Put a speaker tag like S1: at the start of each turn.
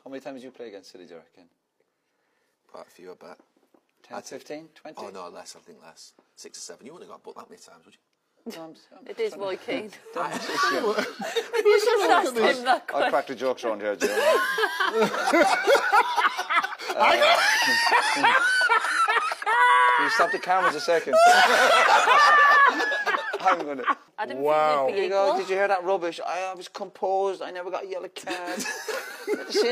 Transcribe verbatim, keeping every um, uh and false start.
S1: How many times did you play against City, do you reckon?
S2: Quite a few, I bet.
S1: ten, fifteen, twenty?
S2: Oh, no, less, I think less. Six or seven. You wouldn't have got booked that many times, would you?
S1: No, I'm, I'm
S3: It is Roy Keane.
S2: You
S3: should have asked him that
S1: I crack the jokes around here, Joe. uh, Can you stop the cameras a second? I'm gonna.
S3: I didn't
S4: Wow.
S3: think we'd be
S1: There you go.
S3: equal.
S1: Did you hear that rubbish? I, I was composed. I never got a yellow card.